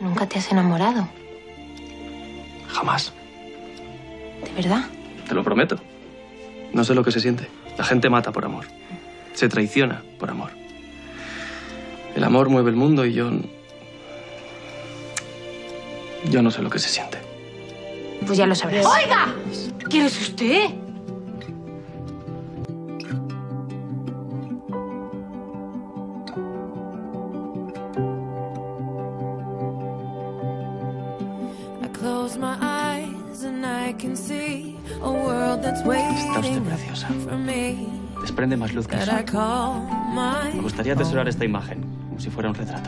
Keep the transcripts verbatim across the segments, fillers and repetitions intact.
¿Nunca te has enamorado? Jamás. ¿De verdad? Te lo prometo. No sé lo que se siente. La gente mata por amor. Se traiciona por amor. El amor mueve el mundo y yo... Yo no sé lo que se siente. Pues ya lo sabrás. ¡Oiga! ¿Quién es usted? Está usted preciosa. Desprende más luz que el sol. Me gustaría atesorar esta imagen, como si fuera un retrato.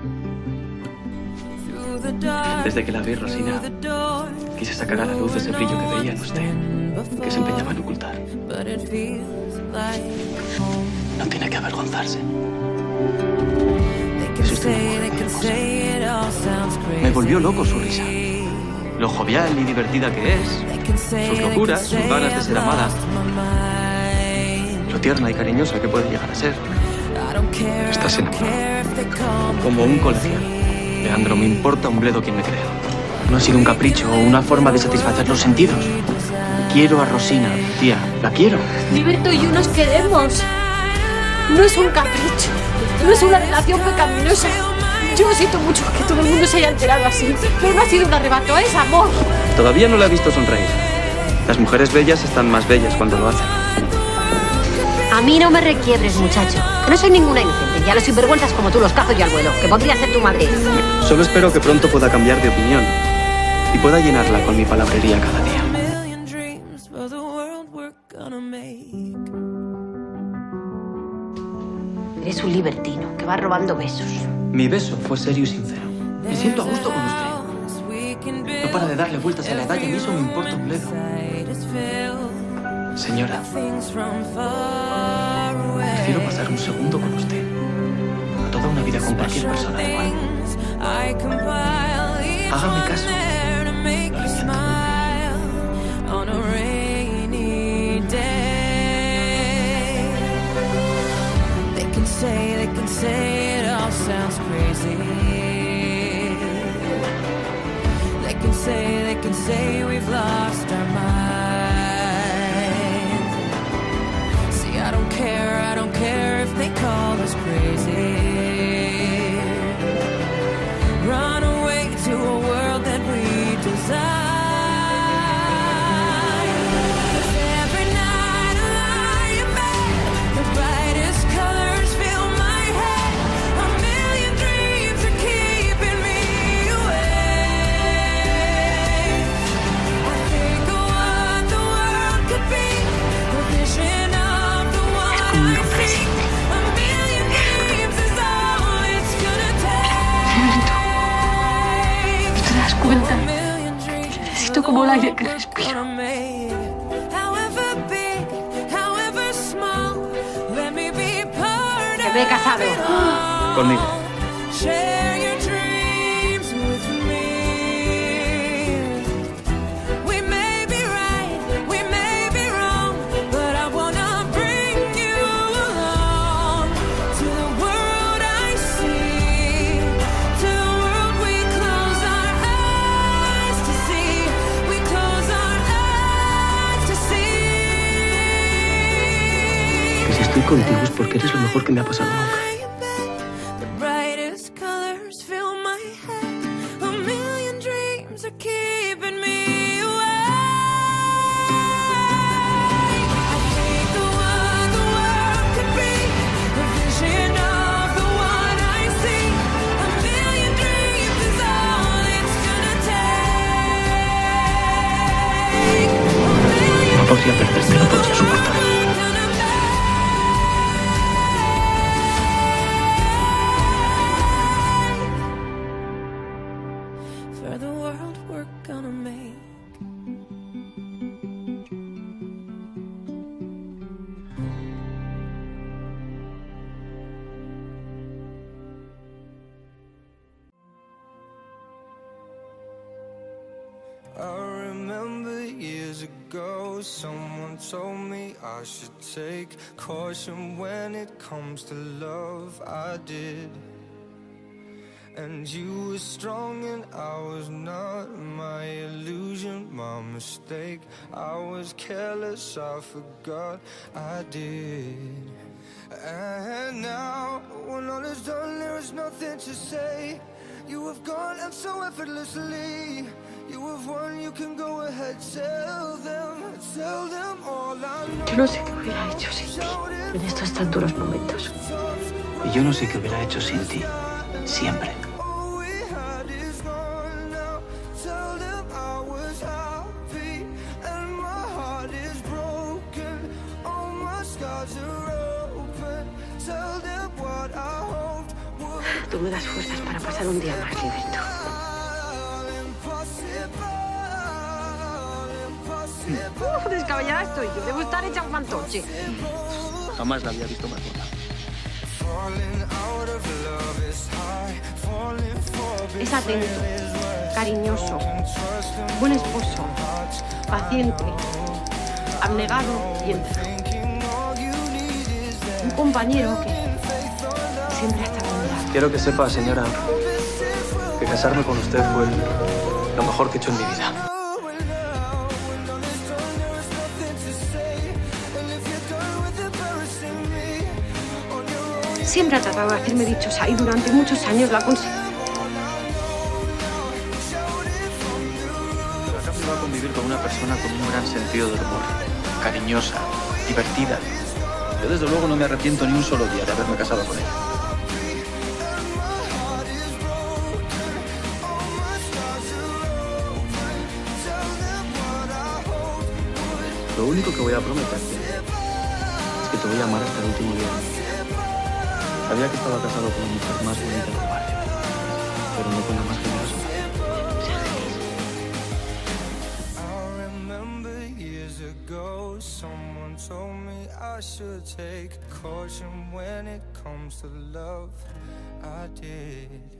Desde que la vi, Rosina, quise sacar a la luz ese brillo que veía en usted, que se empeñaba en ocultar. No tiene que avergonzarse. Es usted una mujer hermosa. Me volvió loco su risa. Lo jovial y divertida que es, sus locuras, sus ganas de ser amada, lo tierna y cariñosa que puede llegar a ser. Estás enamorado. Como un colegial. Leandro, me importa un bledo quien me crea. No ha sido un capricho o una forma de satisfacer los sentidos. Quiero a Rosina, tía, la quiero. Liberto y yo nos queremos. No es un capricho, no es una relación pecaminosa. Yo siento mucho que todo el mundo se haya enterado así, pero no ha sido un arrebato, es amor. Todavía no la he visto sonreír. Las mujeres bellas están más bellas cuando lo hacen. A mí no me requiebres, muchacho. Que no soy ninguna inocente. Ya los sinvergüenzas como tú los cazo yo al vuelo. Que podría ser tu madre. Solo espero que pronto pueda cambiar de opinión y pueda llenarla con mi palabrería cada día. Eres un libertino que va robando besos. Mi beso fue serio y sincero. Me siento a gusto con usted. No para de darle vueltas a la edad y a mí eso me importa un bledo. Señora, prefiero pasar un segundo con usted a toda una vida con cualquier persona igual. Hágame caso. Sounds crazy. They can say, they can say we've lost our minds. See, I don't care, I don't care if they call us crazy. Run away to a world that we desire. Cuenta. Necesito como el aire que respiro. Que me he casado. Conmigo. Estoy contigo es porque eres lo mejor que me ha pasado nunca. No podría perderte, no podría soportar. Someone told me I should take caution when it comes to love. I did, And you were strong and I was not. My illusion, my mistake. I was careless, I forgot I did. And now, when all is done, there is nothing to say. You have gone and so effortlessly. You have won, you can go ahead, tell them, tell them all I know. Yo no sé qué hubiera hecho sin ti en estos tan duros momentos. Y yo no sé qué hubiera hecho sin ti, siempre. Tú me das fuerzas para pasar un día más, Liberto. Uf, descabellada estoy yo. Debo estar hecha un fantoche. Jamás la había visto más buena. Es atento, cariñoso, buen esposo, paciente, abnegado y íntegro. Un compañero que siempre ha estado a mi lado. Quiero que sepa, señora, que casarme con usted fue lo mejor que he hecho en mi vida. Siempre ha tratado de hacerme dichosa y durante muchos años lo ha conseguido. Pero acá me va a convivir con una persona con un gran sentido del humor, cariñosa, divertida. Yo desde luego no me arrepiento ni un solo día de haberme casado con ella. Lo único que voy a prometerte es que te voy a amar hasta el último día. Sabía que estaba casado con la mujer más bonita del barrio, pero no con la más generosa. I remember years ago, someone told me I should take caution when it comes to love. I did.